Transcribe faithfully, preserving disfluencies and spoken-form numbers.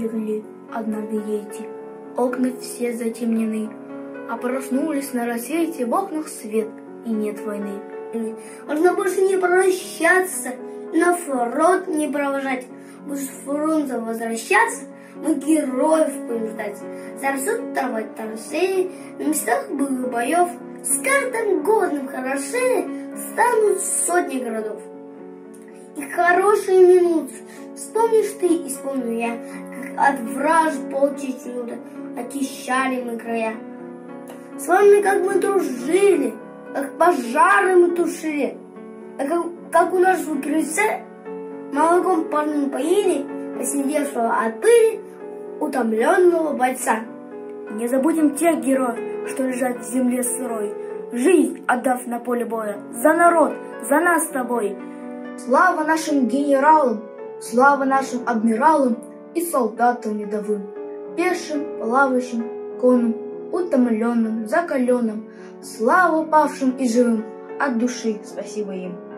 легли однажды дети. Окна все затемнены, а проснулись на рассвете, в окнах свет, и нет войны. Можно больше не прощаться, на фронт не провожать. Будешь с фронта возвращаться, мы героев будем ждать. Зарастут трава траншеи, на местах былых боев. С каждым годом хорошее станут сотни городов. И хорошие минуты вспомнишь ты и вспомню я, как от вражд полчищ чуда очищали мы края. С вами как мы дружили, как пожары мы тушили, а как, как у нас в крыльце молоком парным поили посидевшего от пыли утомленного бойца. Не забудем тех героев, что лежат в земле сырой, жизнь отдав на поле боя, за народ, за нас с тобой. Слава нашим генералам, слава нашим адмиралам и солдатам рядовым, пешим, плавающим, конным, утомленным, закаленным, слава павшим и живым, от души спасибо им.